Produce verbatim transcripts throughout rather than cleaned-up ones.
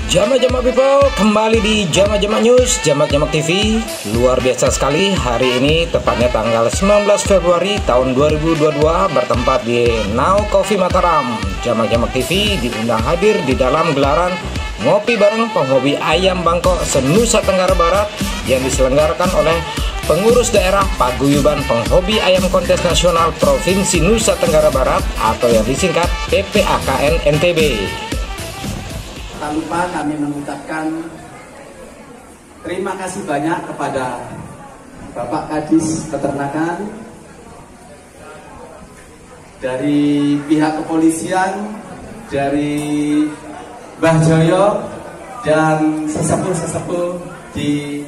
Jamak-jamak people, kembali di Jamak-jamak News, Jamak-jamak T V. Luar biasa sekali, hari ini tepatnya tanggal sembilan belas Februari tahun dua ribu dua puluh dua bertempat di Now Coffee Mataram. Jamak-jamak T V diundang hadir di dalam gelaran ngopi bareng penghobi ayam Bangkok se-Nusa Tenggara Barat yang diselenggarakan oleh pengurus daerah Paguyuban Penghobi Ayam Kontes Nasional Provinsi Nusa Tenggara Barat atau yang disingkat P P A K N N T B. Tak lupa kami mengucapkan terima kasih banyak kepada Bapak Kadis Peternakan, dari pihak kepolisian, dari Mbah Joyo, dan sesepuh-sesepuh di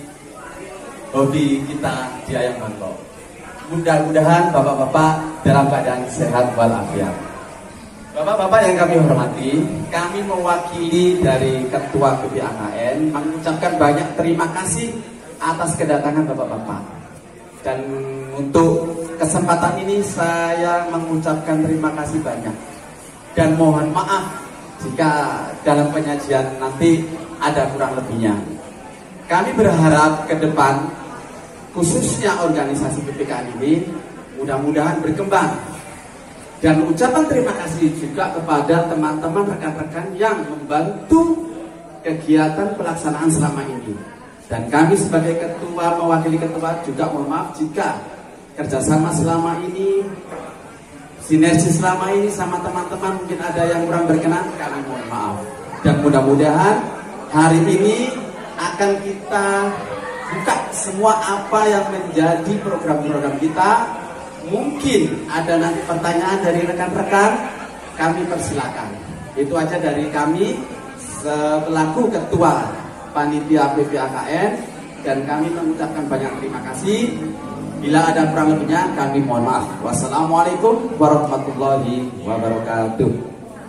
hobi kita di ayam Bangkok. Mudah-mudahan bapak-bapak dalam keadaan sehat walafiat. Bapak-bapak yang kami hormati, kami mewakili dari Ketua P P A K N mengucapkan banyak terima kasih atas kedatangan bapak-bapak. Dan untuk kesempatan ini saya mengucapkan terima kasih banyak. Dan mohon maaf jika dalam penyajian nanti ada kurang lebihnya. Kami berharap ke depan, khususnya organisasi P P K N ini, mudah-mudahan berkembang. Dan ucapan terima kasih juga kepada teman-teman rekan-rekan yang membantu kegiatan pelaksanaan selama ini. Dan kami sebagai ketua, mewakili ketua juga mohon maaf jika kerjasama selama ini, sinergi selama ini sama teman-teman mungkin ada yang kurang berkenan, kami mohon maaf. Dan mudah-mudahan hari ini akan kita buka semua apa yang menjadi program-program kita. Mungkin ada nanti pertanyaan dari rekan-rekan, kami persilakan. Itu aja dari kami selaku ketua panitia P P A K N, dan kami mengucapkan banyak terima kasih. Bila ada kurang lebihnya kami mohon maaf. Wassalamualaikum warahmatullahi wabarakatuh.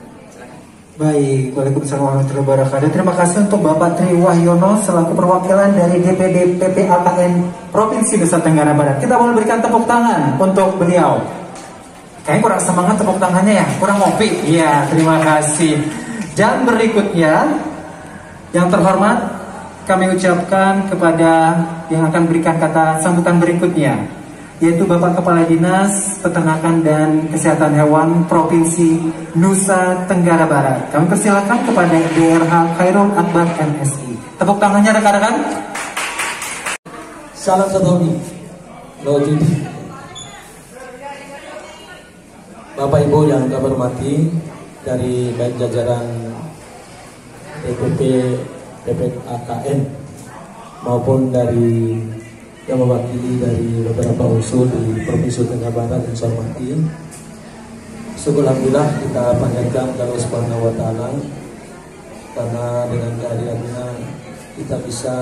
Baik, Waalaikumsalam warahmatullahi wabarakatuh. Terima kasih untuk Bapak Tri Wahyono selaku perwakilan dari D P D P P A K N Provinsi Nusa Tenggara Barat. Kita mau berikan tepuk tangan untuk beliau. Kayaknya kurang semangat tepuk tangannya ya, kurang ngopi. Iya, terima kasih. Dan berikutnya, yang terhormat kami ucapkan kepada yang akan berikan kata sambutan berikutnya, yaitu Bapak Kepala Dinas Peternakan dan Kesehatan Hewan Provinsi Nusa Tenggara Barat. Kami persilakan kepada D R H Khairul Akbar M S I. Tepuk tangannya rekan-rekan. Salam satu hobi. Bapak Ibu yang kami hormati, dari baik jajaran D P P P P A K N maupun dari yang mewakili dari beberapa unsur di Provinsi Tenggara Barat yang saya hormati, syukur alhamdulillah kita panjatkan kepada Allah Subhanahu wa taala karena dengan kehadirannya kita bisa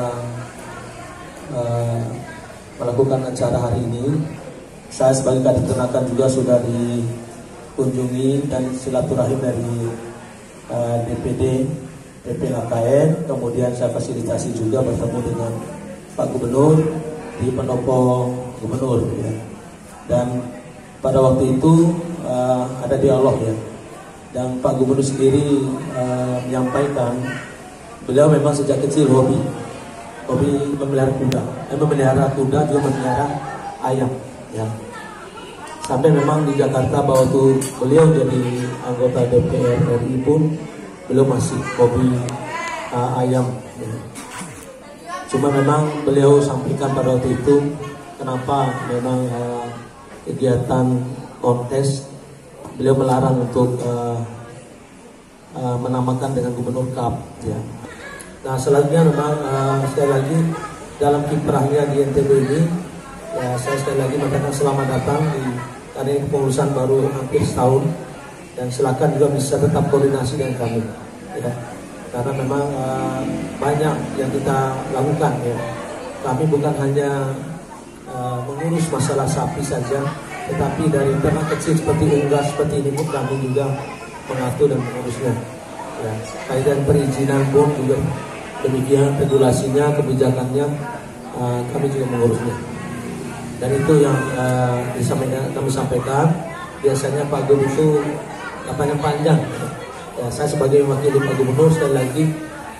uh, melakukan acara hari ini. Saya sebagai kadis peternakan juga sudah dikunjungi dan silaturahim dari uh, D P D P P A K N, kemudian saya fasilitasi juga bertemu dengan Pak Gubernur di pendopo gubernur ya. Dan pada waktu itu uh, ada dialog ya, dan Pak Gubernur sendiri uh, menyampaikan beliau memang sejak kecil hobi hobi memelihara kuda, eh, memelihara kuda juga memelihara ayam ya. Sampai memang di Jakarta waktu beliau jadi anggota D P R R I pun beliau masih hobi uh, ayam ya. Cuma memang beliau sampaikan pada waktu itu kenapa memang uh, kegiatan kontes beliau melarang untuk uh, uh, menamakan dengan Gubernur Cup ya. Nah selanjutnya memang uh, sekali lagi dalam kiprahnya di N T B ini ya, saya sekali lagi mengatakan selamat datang di karena ini kepengurusan baru hampir setahun, dan silakan juga bisa tetap koordinasi dengan kami ya. Karena memang uh, banyak yang kita lakukan ya. Kami bukan hanya uh, mengurus masalah sapi saja, tetapi dari ternak kecil seperti unggas seperti ini pun kami juga mengatur dan mengurusnya ya. Kaitan perizinan pun juga demikian, regulasinya, kebijakannya uh, kami juga mengurusnya. Dan itu yang uh, disampaikan, kami sampaikan. Biasanya Pak Gubernur itu katanya panjang. Ya, saya sebagai wakil Pak Gubernur sekali lagi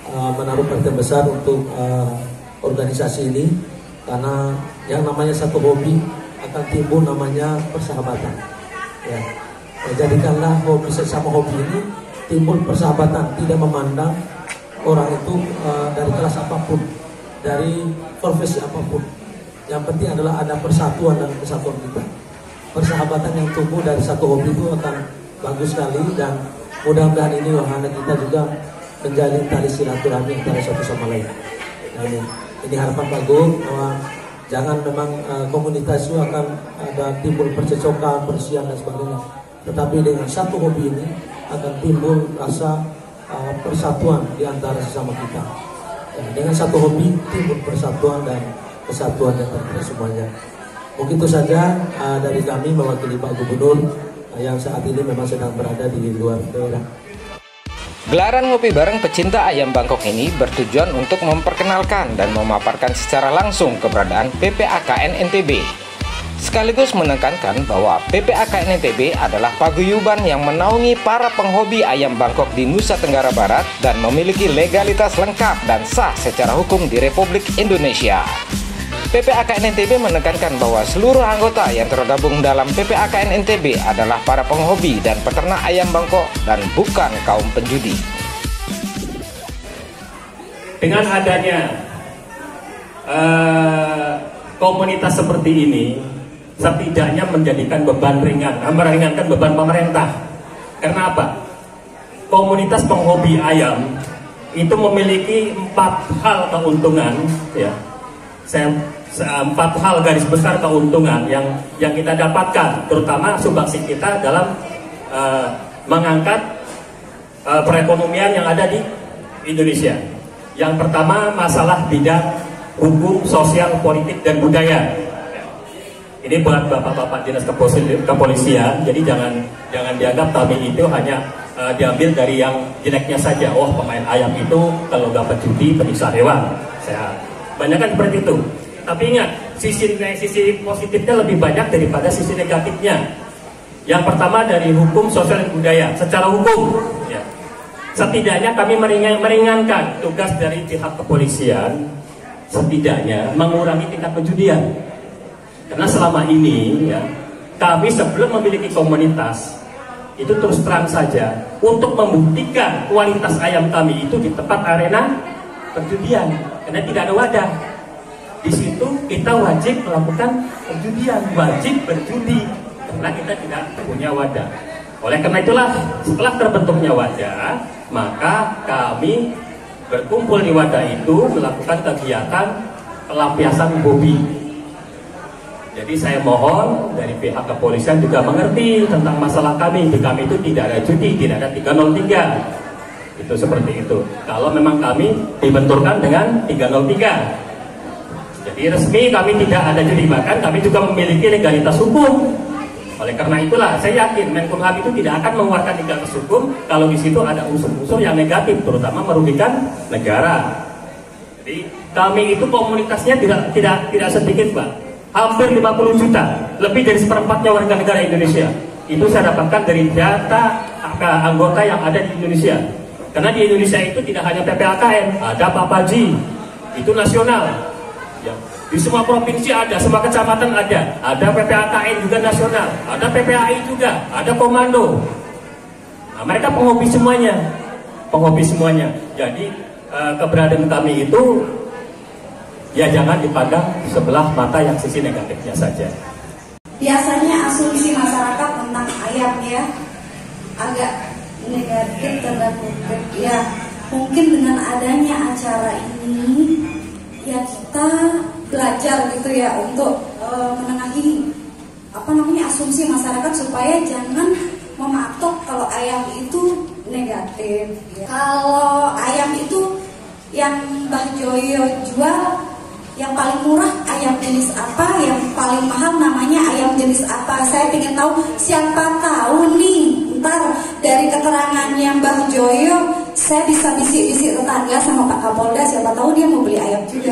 uh, menaruh perhatian besar untuk uh, organisasi ini, karena yang namanya satu hobi akan timbul namanya persahabatan. Ya, ya jadikanlah hobi sesama hobi ini timbul persahabatan, tidak memandang orang itu uh, dari kelas apapun, dari profesi apapun. Yang penting adalah ada persatuan dan kesatuan kita. Persahabatan yang tumbuh dari satu hobi itu akan bagus sekali, dan mudah-mudahan ini wahana kita juga menjalin tali silaturahmi antara satu sama lain. Nah, ini, ini harapan bagus bahwa jangan memang uh, komunitas itu akan ada timbul percecokan, persian dan sebagainya. Tetapi dengan satu hobi ini akan timbul rasa uh, persatuan di antara sesama kita. Ya, dengan satu hobi timbul persatuan dan kesatuan yang terkait semuanya. Mungkin itu saja uh, dari kami mewakili Pak Gubernur uh, yang saat ini memang sedang berada di luar daerah. Gelaran ngopi bareng pecinta ayam Bangkok ini bertujuan untuk memperkenalkan dan memaparkan secara langsung keberadaan P P A K N N T B. Sekaligus menekankan bahwa P P A K N N T B adalah paguyuban yang menaungi para penghobi ayam Bangkok di Nusa Tenggara Barat dan memiliki legalitas lengkap dan sah secara hukum di Republik Indonesia. P P A K N N T B menekankan bahwa seluruh anggota yang tergabung dalam P P A K N N T B adalah para penghobi dan peternak ayam Bangkok dan bukan kaum penjudi. Dengan adanya uh, komunitas seperti ini, setidaknya menjadikan beban ringan, meringankan beban pemerintah. Karena apa? Komunitas penghobi ayam itu memiliki empat hal keuntungan, ya. Saya empat hal garis besar keuntungan yang yang kita dapatkan, terutama sumbangsi kita dalam uh, mengangkat uh, perekonomian yang ada di Indonesia. Yang pertama, masalah bidang hukum, sosial, politik, dan budaya. Ini buat bapak-bapak dinas kepolisian, jadi jangan jangan dianggap kami itu hanya uh, diambil dari yang jeleknya saja. Oh, pemain ayam itu kalau dapat judi penyiksa hewan. Saya banyakkan seperti itu. Tapi ingat, sisi sisi positifnya lebih banyak daripada sisi negatifnya. Yang pertama dari hukum, sosial, dan budaya. Secara hukum, ya, setidaknya kami meringan, meringankan tugas dari pihak kepolisian, setidaknya mengurangi tingkat penjudian. Karena selama ini, ya, kami sebelum memiliki komunitas, itu terus terang saja, untuk membuktikan kualitas ayam kami itu di tempat arena perjudian, karena tidak ada wadah. Di situ kita wajib melakukan perjudian, wajib berjudi, karena kita tidak punya wadah. Oleh karena itulah, setelah terbentuknya wadah, maka kami berkumpul di wadah itu melakukan kegiatan pelampiasan hobi. Jadi saya mohon dari pihak kepolisian juga mengerti tentang masalah kami. Di kami itu tidak ada judi, tidak ada tiga nol tiga. Itu seperti itu. Kalau memang kami dibenturkan dengan tiga nol tiga. Jadi resmi kami tidak ada judi, bahkan kami juga memiliki legalitas hukum. Oleh karena itulah saya yakin Menkumham itu tidak akan mengeluarkan legalitas hukum kalau di situ ada unsur-unsur yang negatif, terutama merugikan negara. Jadi kami itu komunitasnya tidak tidak tidak sedikit, Pak. Hampir lima puluh juta, lebih dari seperempatnya warga negara Indonesia. Itu saya dapatkan dari data anggota yang ada di Indonesia. Karena di Indonesia itu tidak hanya P P A K N, ada Papaji, itu nasional. Ya, di semua provinsi ada, semua kecamatan ada, ada P P A K N juga nasional, ada P P A I juga, ada komando. Nah, mereka penghobi semuanya, penghobi semuanya. Jadi eh, keberadaan kami itu ya jangan dipandang sebelah mata yang sisi negatifnya saja. Biasanya asumsi masyarakat tentang ayam ya agak negatif tanda kutip ya. Mungkin dengan adanya acara ini ya kita belajar gitu ya untuk e, menengahi apa namanya asumsi masyarakat supaya jangan mematok kalau ayam itu negatif. Ya. Kalau ayam itu yang Mbah Joyo jual yang paling murah ayam jenis apa, yang paling mahal namanya ayam jenis apa. Saya ingin tahu, siapa tahu nih ntar dari keterangannya Mbah Joyo saya bisa bisik-bisik tetangga sama Pak Kapolda, siapa tahu dia mau beli ayam juga.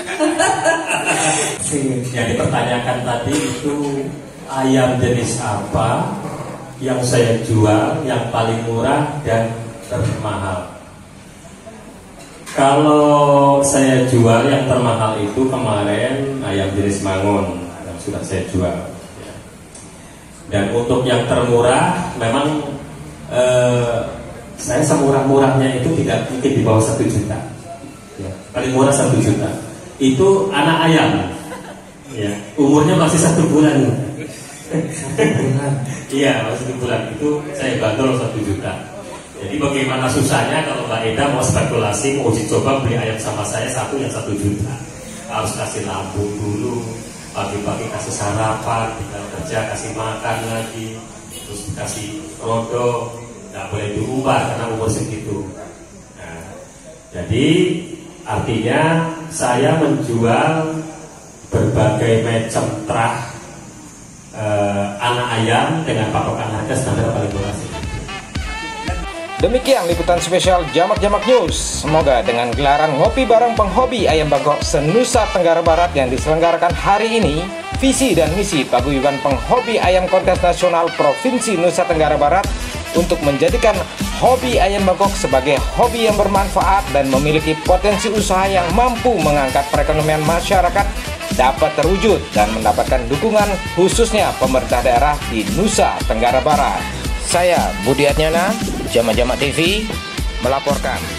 Yang dipertanyakan tadi itu ayam jenis apa yang saya jual yang paling murah dan termahal. Kalau saya jual yang termahal itu kemarin ayam jenis Mangun yang sudah saya jual. Dan untuk yang termurah memang eh, saya semurah-murahnya itu tidak mungkin di bawah satu juta. Ya, paling murah satu juta. Itu anak ayam. Ya, umurnya masih satu bulan. Satu bulan. Iya, masih satu bulan. Itu saya bandrol satu juta. Jadi bagaimana susahnya kalau Mbak Eda mau spekulasi, mau uji coba beli ayam sama saya satu yang satu juta. Harus kasih lampu dulu, pagi-pagi kasih sarapan, tinggal kerja kasih makan lagi, terus kasih rodo, nggak boleh diubah karena umur segitu. Nah, jadi artinya saya menjual berbagai macam terah eh, anak ayam dengan patokan harga standar paling murah. Demikian liputan spesial Jamak-Jamak News. Semoga dengan gelaran ngopi bareng penghobi ayam bangkok se-Nusa Tenggara Barat yang diselenggarakan hari ini, visi dan misi Paguyuban Penghobi Ayam Kontes Nasional Provinsi Nusa Tenggara Barat untuk menjadikan hobi ayam bangkok sebagai hobi yang bermanfaat dan memiliki potensi usaha yang mampu mengangkat perekonomian masyarakat dapat terwujud dan mendapatkan dukungan khususnya pemerintah daerah di Nusa Tenggara Barat. Saya Budi Adnyana, Jamak-Jamak T V melaporkan.